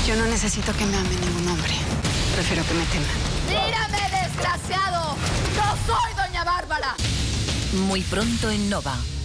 Yo no necesito que me ame ningún hombre. Prefiero que me tema. ¡Mírame, desgraciado! ¡No soy doña Bárbara! Muy pronto en Nova.